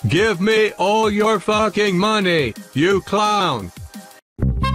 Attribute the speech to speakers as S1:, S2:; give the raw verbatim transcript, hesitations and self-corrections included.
S1: Give me all your fucking money, you clown!